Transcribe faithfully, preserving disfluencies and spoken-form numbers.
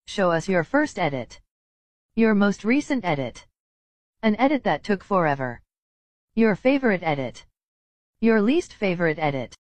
Show us your first edit. Your most recent edit. An edit that took forever. Your favorite edit. Your least favorite edit.